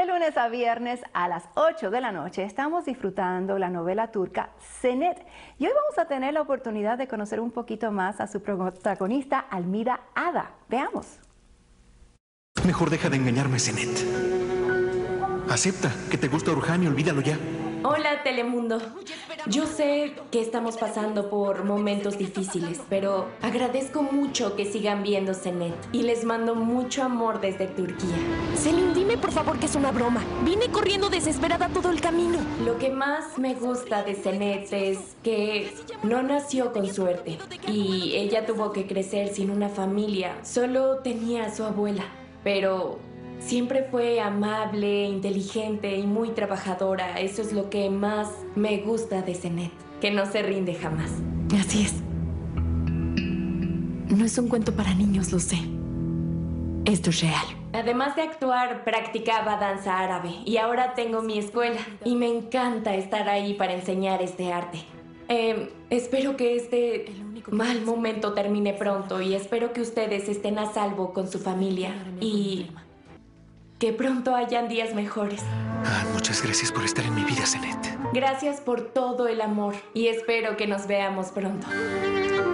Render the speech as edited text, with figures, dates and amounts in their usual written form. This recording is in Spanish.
De lunes a viernes a las 8 de la noche estamos disfrutando la novela turca Senet. Y hoy vamos a tener la oportunidad de conocer un poquito más a su protagonista, Almida Ada. Veamos. Mejor deja de engañarme, Senet. Acepta que te gusta Orhan y olvídalo ya. Hola, Telemundo. Yo sé que estamos pasando por momentos difíciles, pero agradezco mucho que sigan viendo Senet y les mando mucho amor desde Turquía. Selim, dime por favor que es una broma. Vine corriendo desesperada todo el camino. Lo que más me gusta de Senet es que no nació con suerte y ella tuvo que crecer sin una familia. Solo tenía a su abuela, pero siempre fue amable, inteligente y muy trabajadora. Eso es lo que más me gusta de Senet, que no se rinde jamás. Así es. No es un cuento para niños, lo sé. Esto es real. Además de actuar, practicaba danza árabe y ahora tengo mi escuela y me encanta estar ahí para enseñar este arte. Espero que este mal momento termine pronto y espero que ustedes estén a salvo con su familia y que pronto hayan días mejores. Muchas gracias por estar en mi vida, Senet. Gracias por todo el amor y espero que nos veamos pronto.